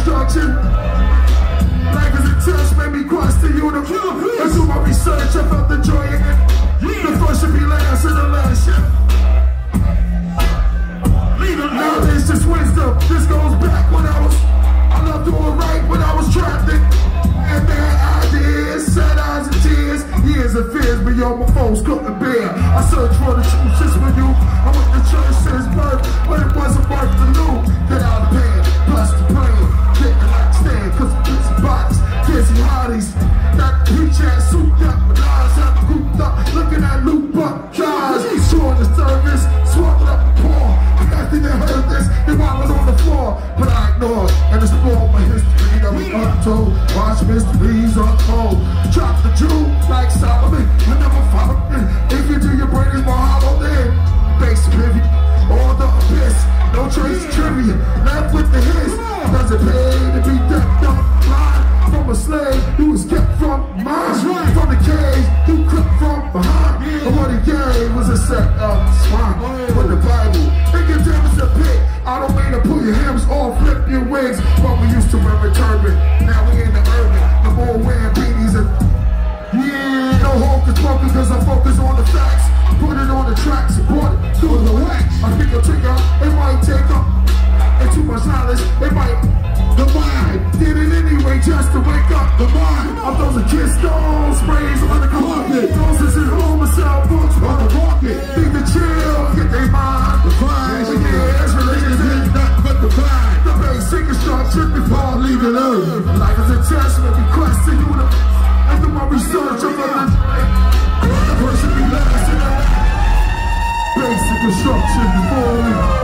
construction. Life is a test, made me cross the universe. I do my research, I felt the joy in it. The first should be last and the last, Now there's just wisdom. This goes back when I loved doing right when I was trapped in. And bad ideas, sad eyes and tears. Years of fears beyond my foes couldn't bear. I searched for the truth just for you. I went to church since birth, but it wasn't worth the loot. Get out of bed, plus the brain. Didn't like stand, cause of busy bodies, busy hotties. That preach ass souped up, but eyes have cooped up. Looking at loop up, guys. Showing the service, swallowed up the paw. After they heard this, they wobbled on the floor. But I ignored, and it's all my history that was untold. Watch mysteries unfold. Drop the jewel like Solomon. I never followed it. If you do, your brain is more hollow then. Base pivot, all the abyss. No trace trivia, left with the hiss. Does it pay to be decked up blind? From a slave who was kept from mine. From the cage, who crept from behind. And what he gave was a set of spine. With the Bible, think your damn is a pit. I don't mean to pull your hems or flip your wigs, but we used to wear a turban. Now we in the urban, the more wearing beanies and no hocus pocus, cause I focus on the facts. Put it on the tracks and brought it through the wax. I think I'll take out, it might take up. And too much knowledge, it might. The mind did it anyway just to wake up the mind. I'm throwing kiss stones, sprays on the carpet. Those is at home and sell books on the market. Need to chill, get their mind defined. Yeah, religion is nothing but the blind. The basic instruction before leaving earth. Life is a test, make me question you. I do my research on the person be last in the basic instruction before we